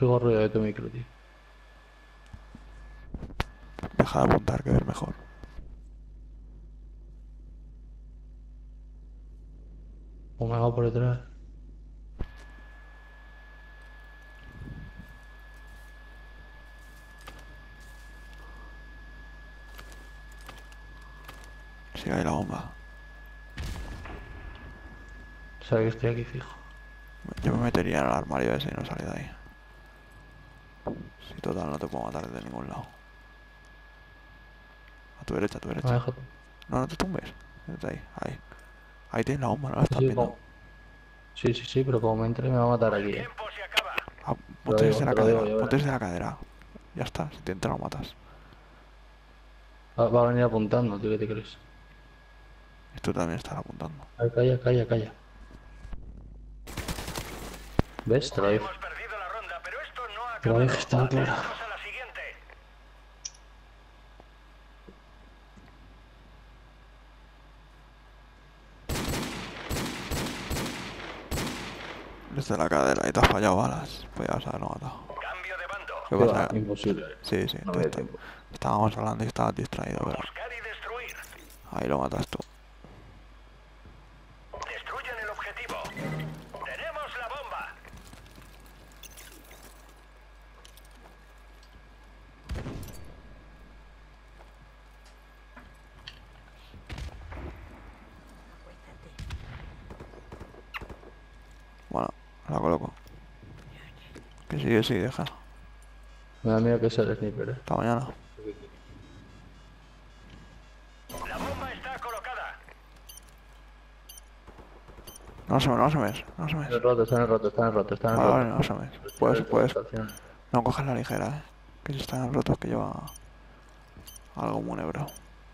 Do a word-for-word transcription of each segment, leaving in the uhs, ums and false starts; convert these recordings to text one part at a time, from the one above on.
Qué gorro de tu micro, tío. Deja de apuntar, que ves mejor. O me hago por detrás. Si hay la bomba. Sabe que estoy aquí fijo. Yo me metería en el armario ese y no salí de ahí. Si total no te puedo matar desde ningún lado. A tu derecha, a tu Me derecha. deja. No, no te tumbes. Vete ahí, ahí. Ahí tienes la bomba, ¿no la estás Sí, viendo? como... sí, sí, sí, pero como me entre me va a matar aquí, eh. Ah, Te lo ponte desde digo, la te lo cadera, digo, yo ponte verás. desde la cadera. Ya está, si te entra lo matas. Va, va a venir apuntando, tío, ¿qué te crees? Y tú también estás apuntando. Ay, calla, calla, calla. ¿Ves? Te lo dije. Hemos perdido la ronda, pero esto no ha Te lo dije, acabado. estaba clara. Atentos a la siguiente. Desde la cadera y te has fallado balas. Pues ya vas a haberlo matado. Cambio de bando. ¿Qué ¿Qué va? pasa? Imposible. Sí, sí, No tú me da está- tiempo. estábamos hablando y estabas distraído, pero Buscar y destruir. ahí lo matas tú. Destruyen el objetivo. Tenemos la bomba. Bueno, la coloco. Que sí, que sí, deja. Me da miedo que sea el sniper, eh. Hasta mañana. La bomba está colocada. No asomes, no asomes, no asomes. Está en el roto, está en el roto, está en el roto, está en el Vale, vale, roto. no asomes. Puedes, puedes. Estación. No coges la ligera, eh. Que si están rotos que lleva algo muy negro.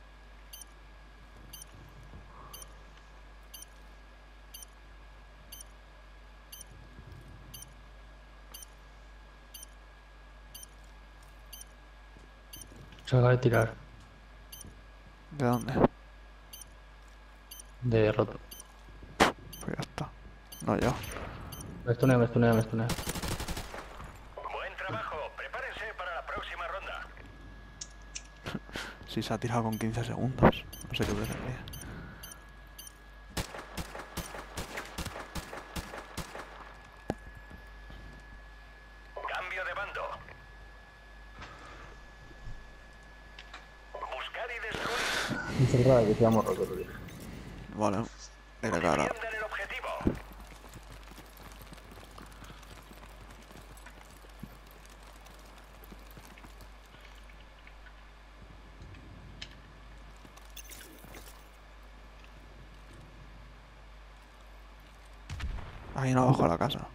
Se acaba de tirar. ¿De dónde? De roto. Pues ya está. No yo. Me estunea, me estunea, me estunea. Buen trabajo. Prepárense para la próxima ronda. Si se ha tirado con quince segundos. No sé qué pretendía. Cambio de bando. Buscar y destruir. Encerrada, que seamos rotos, tío. Vale. De la cara. Defiendan el objetivo. Ahí no abajo de la casa.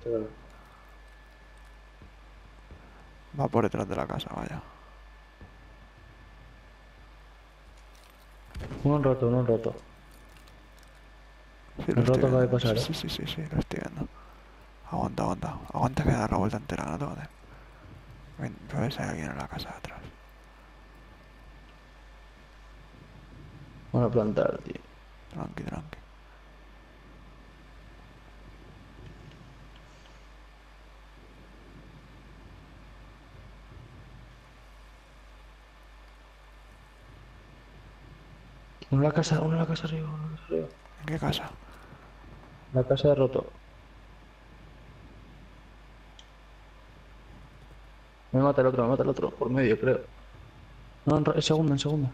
Va por detrás de la casa, vaya. Uno en roto, uno en roto. Sí, lo El estoy roto acaba de viendo. pasar, Sí, eh. sí, sí, sí, sí, lo estoy viendo. Aguanta, aguanta. Aguanta que da la vuelta entera, no te mates. Ven, ves hay alguien en la casa de atrás. Van a plantar, tío. Tranqui, tranqui. Uno en la casa, uno en la casa arriba, uno en la casa arriba. ¿En qué casa? La casa de roto. Me mata el otro, me mata el otro. Por medio, creo. No, en, ro- en segundo, en segundo.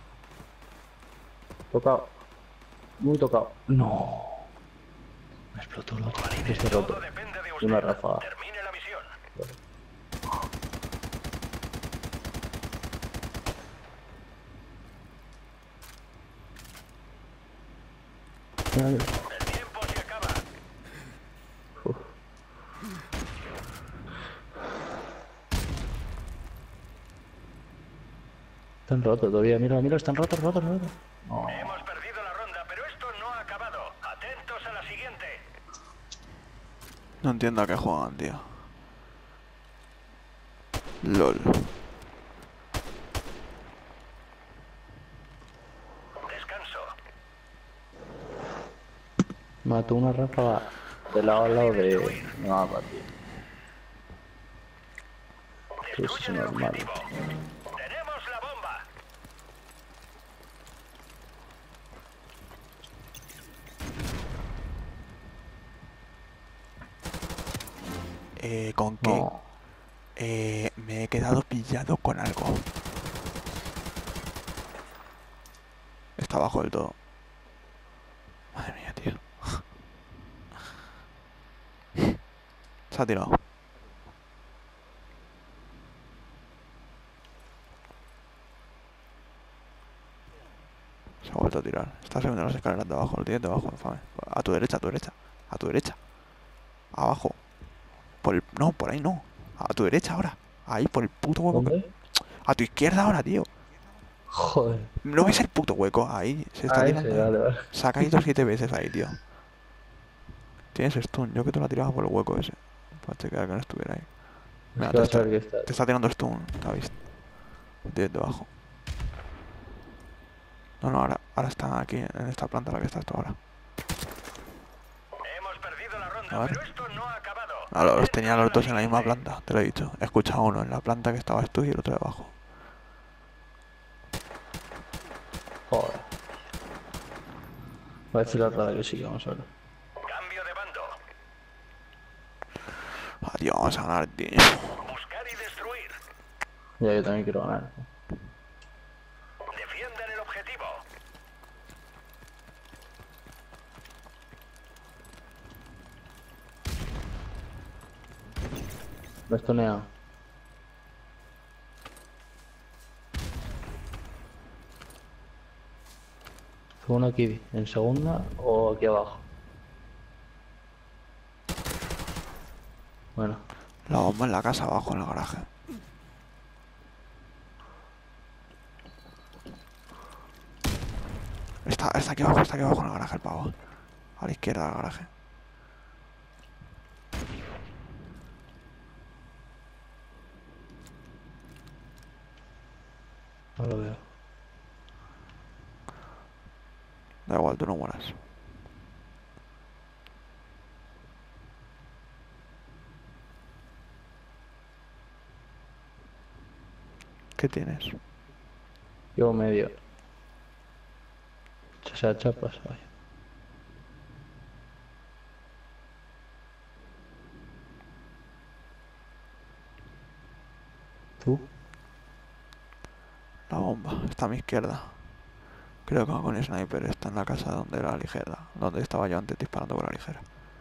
Tocado. Muy tocado. No. Me explotó el otro. Este roto. Todo depende de Y una usted. ráfaga. Termine la misión. Mira, mira. El tiempo se acaba. Uf. Están rotos todavía. Mira, mira, están rotos, rotos, rotos. No. Hemos perdido la ronda, pero esto no ha acabado. Atentos a la siguiente. No entiendo a qué juegan, tío. LOL. Descanso. Mató una ráfaga de lado al lado de... No, tío. Esto es Destruyen el normal. objetivo. Tenemos la bomba. Eh, ¿con qué? No. Eh, me he quedado pillado con algo. Está abajo del todo. Madre mía, tío. Se ha tirado. Se ha vuelto a tirar. Está subiendo las escaleras de abajo. Lo tienes de abajo, infame. A tu derecha, a tu derecha. A tu derecha. Abajo. Por el... No, por ahí no. A tu derecha ahora. Ahí, por el puto hueco que... ¿Dónde? A tu izquierda ahora, tío. Joder. ¿No ves el puto hueco? Ahí, se está Ah, ese, tirando ahí. vale, vale. Se ha caído siete veces ahí, tío. Tienes stun. Yo que te lo tiraba por el hueco ese. Para chequear que no estuviera ahí. Es Mira, que te vas a está, ver que está. te está tirando stun. ¿Te has visto? Lo tienes debajo. No, no, ahora, ahora está aquí, en esta planta en la que estás tú ahora. Hemos perdido la A ronda, ver. pero esto no ha acabado. Ah, los tenía los Atentos a dos en la misma siguiente. planta, te lo he dicho. He escuchado uno en la planta que estabas tú y el otro debajo. Joder. Va a decir la rara que sí, que vamos a ver. Cambio de bando. Adiós, vamos a ganar, tío. Buscar y destruir. Ya, yo también quiero ganar. Defiendan el objetivo. Me he estoneado. Uno aquí, en segunda o aquí abajo. Bueno, La bomba en la casa abajo, en el garaje. Está, está aquí abajo, está aquí abajo en el garaje el pavo. A la izquierda del garaje. no lo veo. Da igual, tú no mueras. ¿Qué tienes? Yo medio. O sea, chapas, vaya. ¿Tú? La bomba, está a mi izquierda. Creo que va con el sniper, está en la casa donde era la ligera. Donde estaba yo antes disparando con la ligera.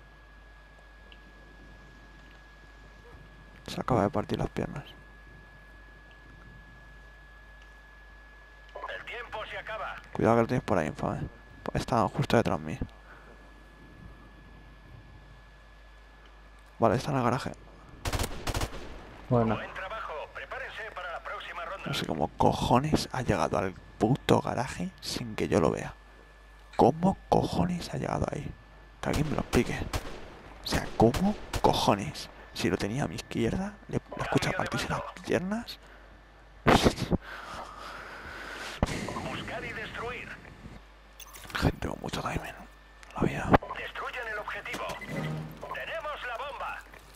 Se acaba de partir las piernas. El tiempo se acaba. Cuidado que lo tienes por ahí, infame. Está justo detrás mío. Vale, está en el garaje. Bueno, Buen trabajo. Prepárense para la próxima ronda. No sé cómo cojones ha llegado al puto garaje sin que yo lo vea. ¿Cómo cojones ha llegado ahí? Que alguien me lo explique. O sea, ¿cómo cojones? Si lo tenía a mi izquierda, le, le escucha partirse las piernas. Buscar y destruir. Gente con mucho timing. La vida. Destruyan el objetivo. Tenemos la bomba.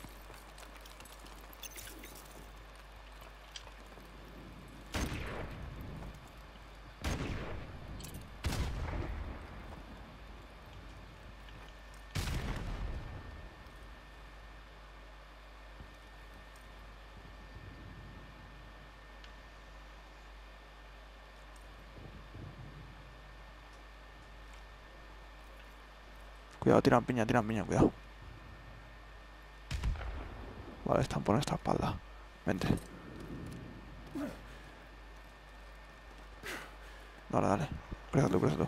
Cuidado, tiran piña, tiran piña, cuidado. Vale, están por nuestra espalda. Vente. Dale, dale. Cruza tú, cruza tú.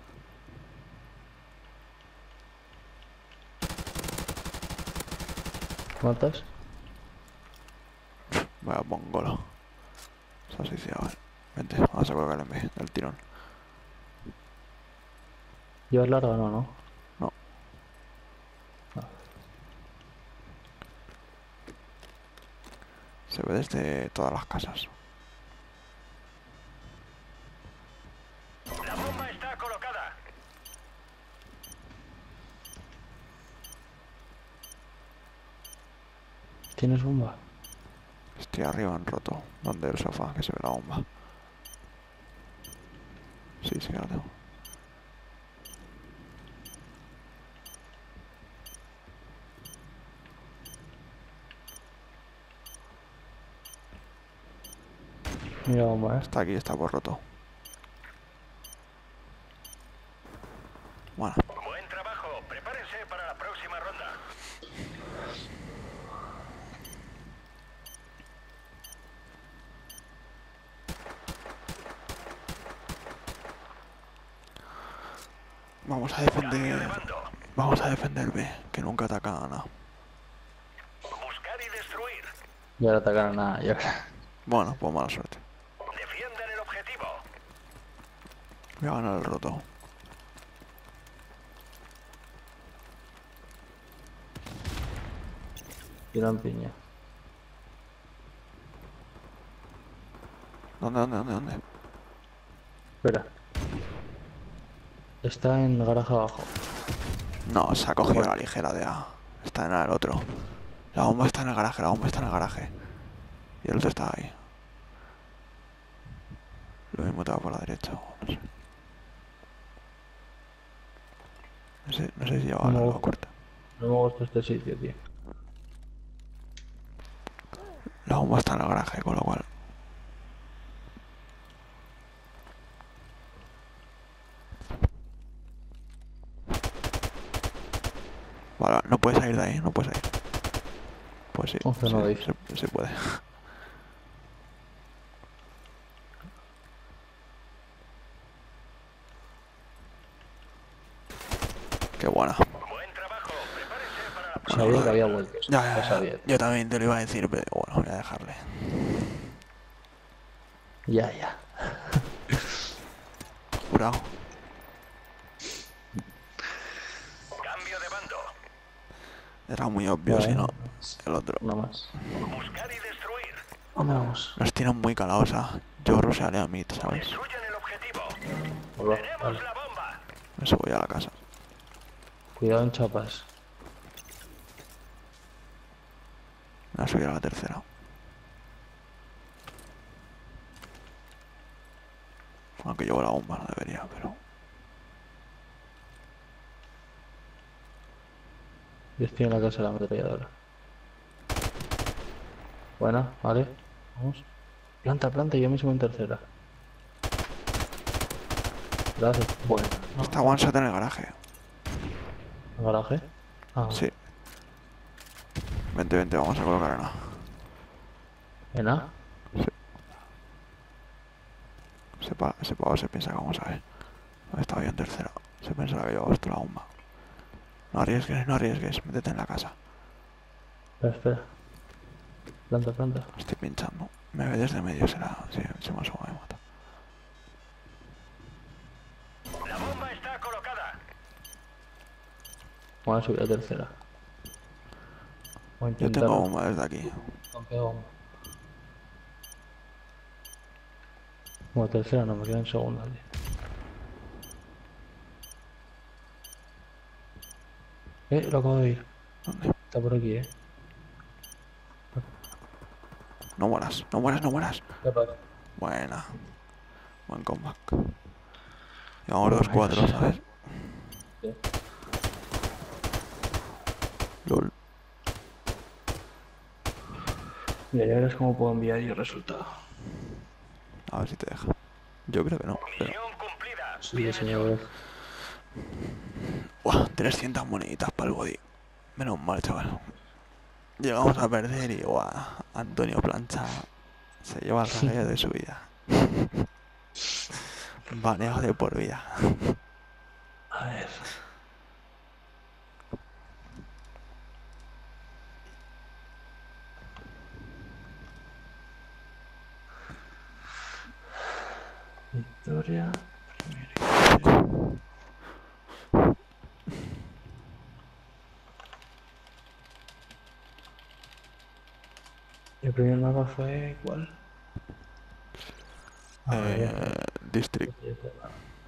¿matas? Vaya bongolo. Se ha suicidado, eh. Vente, vamos a colocar en vez del tirón. ¿Llevas larga o no, no? No. Ah, Se ve desde todas las casas. La bomba está colocada. ¿tienes bomba? Estoy arriba en roto. ¿Dónde el sofá? Que se ve la bomba. Sí, sí que la tengo. Mira, bomba, eh. Está aquí, está por roto. Bueno, Buen trabajo. Prepárense para la próxima ronda. vamos a Cambio de defender. bando. Vamos a defender B, que nunca atacan a nada. Buscar y destruir. Ya no atacaron nada, ya. Bueno, pues mala suerte. Defiendan el objetivo. Voy a ganar el roto. Tiran piña. ¿Dónde, dónde, dónde, dónde? Espera. Está en el garaje abajo. No, se ha cogido la ligera de A. Está en el otro. La bomba está en el garaje, la bomba está en el garaje. Y el otro está ahí. Lo mismo te va por la derecha, no sé. No sé, no sé si lleva No. la corta. No me gusta este sitio, tío. La bomba está en el garaje, con lo cual... Vale, no puedes salir de ahí, no puedes salir. Pues sí, once no sí, dice. se, se puede. Qué buena. Buen trabajo. Prepárense para la Bueno, Sabía lo que de- había vueltos. Ya, Lo ya, ya. sabía. Yo también te lo iba a decir, pero bueno, voy a dejarle. Ya, ya. Jurado. cambio de bando. Era muy obvio, Vale. si no, el otro. Una más. Buscar y destruir. Vamos. Los tiran muy calados a... Yo rosearé a mí, ¿sabes? Destruyan el objetivo. Hola. Tenemos Vale. la bomba. Eso voy a la casa. Cuidado en chapas. Me voy a subir a la tercera. Aunque llevo la bomba, no debería, pero... Yo estoy en la casa de la ametralladora. Buena, vale. Vamos. Planta, planta y yo me subo en tercera. Gracias. Bueno. No. Está one shot en el garaje. ¿El garaje? Ah, Sí. Vente, vente, vamos a colocar en A. ¿En A? Sí. Ese pavo se, pa se piensa que vamos a ver. Estaba yo en tercera. Se pensaba que llevaba esto la bomba. No arriesgues, no arriesgues. Métete en la casa. Espera, espera. Planta, planta. Estoy pinchando. Me ve desde medio, será... Sí, se me asoma, me mata. La bomba está colocada. Vamos a subir a tercera. Voy a Yo intentar. tengo bomba desde aquí. Como tercera no, me quedo en segunda, tío. Eh, lo acabo de ir. ¿Dónde? Está por aquí, eh. No mueras, no mueras, no mueras. ¿Qué pasa? Buena. Buen comeback. Llevamos dos cuatro, ¿sabes? Sí. Lol. Mira, ya verás cómo puedo enviar yo el resultado. A ver si te deja. Yo creo que no, pero... Misión cumplida. Sí, Bien señor. hecho. Buah, trescientas moneditas para el body. Menos mal, chaval. Llegamos a perder y, guau, Antonio Plancha se lleva el rayo de su vida. Baneado de por vida. A ver. Victoria. Primero. El primer mapa fue ¿cuál? Ah, Eh, ya. District. Ya está.